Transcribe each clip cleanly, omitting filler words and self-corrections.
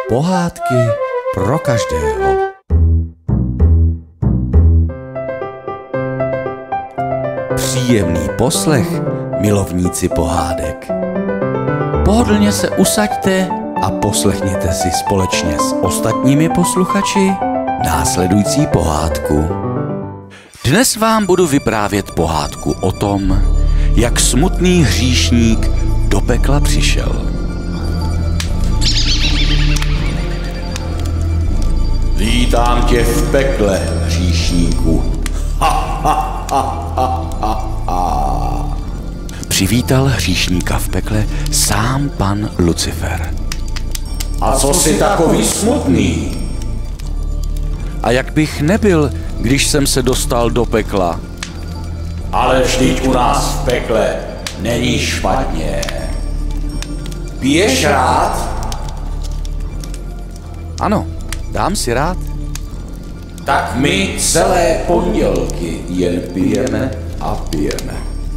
Pohádky pro každého. Příjemný poslech, milovníci pohádek. Pohodlně se usaďte a poslechněte si společně s ostatními posluchači následující pohádku. Dnes vám budu vyprávět pohádku o tom, jak smutný hříšník do pekla přišel. Vítám tě v pekle, hříšníku. Přivítal hříšníka v pekle sám pan Lucifer. A co jsi takový smutný? A jak bych nebyl, když jsem se dostal do pekla? Ale vždyť u nás v pekle není špatně. Piješ rád? Ano, dám si rád. Tak my celé pondělky jen pijeme a pijeme.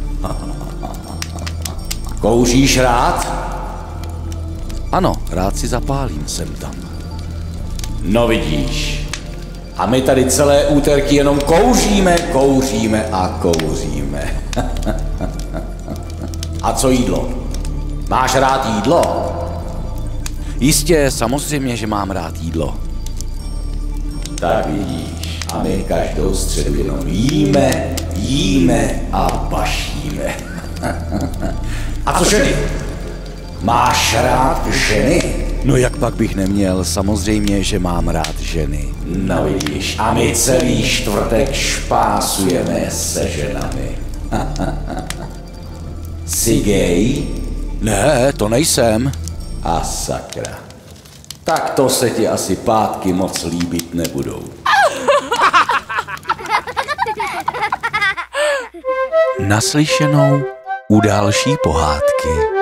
Kouříš rád? Ano, rád si zapálím sem tam. No vidíš. A my tady celé úterky jenom kouříme a kouříme. A co jídlo? Máš rád jídlo? Jistě, samozřejmě, že mám rád jídlo. Tak vidíš, a my každou středu jenom jíme a bašíme. A co ženy? Máš rád ženy? No jak pak bych neměl, samozřejmě, že mám rád ženy. No vidíš, a my celý čtvrtek špásujeme se ženami. Jsi gay? Ne, to nejsem. A sakra. Tak to se ti asi pátky moc líbit nebudou. Naslyšenou u další pohádky.